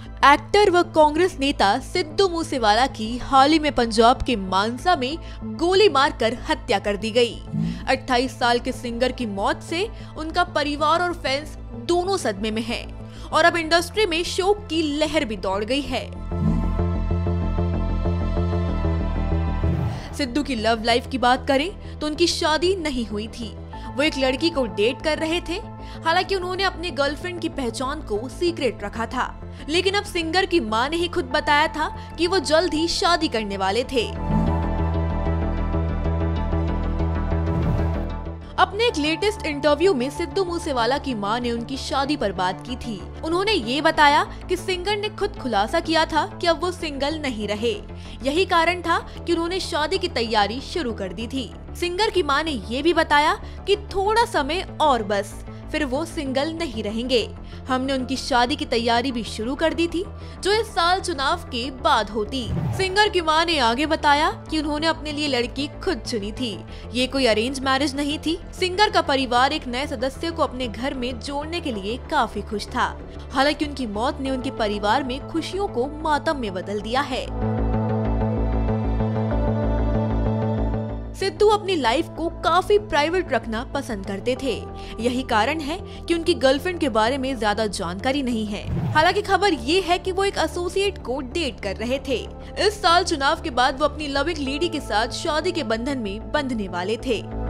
Actor व कांग्रेस नेता सिद्धू मूसेवाला की हाल ही में पंजाब के मानसा में गोली मारकर हत्या कर दी गई। 28 साल के सिंगर की मौत से उनका परिवार और फैंस दोनों सदमे में हैं और अब इंडस्ट्री में शोक की लहर भी दौड़ गई है। सिद्धू की लव लाइफ की बात करें तो उनकी शादी नहीं हुई थी। वो एक लड़की को डेट कर रहे थे। हालांकि उन्होंने अपने गर्लफ्रेंड की पहचान को सीक्रेट रखा था, लेकिन अब सिंगर की मां ने ही खुद बताया था कि वो जल्द ही शादी करने वाले थे। अपने एक लेटेस्ट इंटरव्यू में सिद्धू मूसेवाला की मां ने उनकी शादी पर बात की थी। उन्होंने ये बताया कि सिंगर ने खुद खुलासा किया था कि अब वो सिंगल नहीं रहे। यही कारण था कि उन्होंने शादी की तैयारी शुरू कर दी थी। सिंगर की मां ने ये भी बताया कि थोड़ा समय और बस, फिर वो सिंगल नहीं रहेंगे। हमने उनकी शादी की तैयारी भी शुरू कर दी थी, जो इस साल चुनाव के बाद होती। सिंगर की मां ने आगे बताया कि उन्होंने अपने लिए लड़की खुद चुनी थी। ये कोई अरेंज मैरिज नहीं थी। सिंगर का परिवार एक नए सदस्य को अपने घर में जोड़ने के लिए काफी खुश था। हालांकि उनकी मौत ने उनके परिवार में खुशियों को मातम में बदल दिया है। सिद्धू अपनी लाइफ को काफी प्राइवेट रखना पसंद करते थे। यही कारण है कि उनकी गर्लफ्रेंड के बारे में ज्यादा जानकारी नहीं है। हालांकि खबर ये है कि वो एक एसोसिएट को डेट कर रहे थे। इस साल चुनाव के बाद वो अपनी लविंग लेडी के साथ शादी के बंधन में बंधने वाले थे।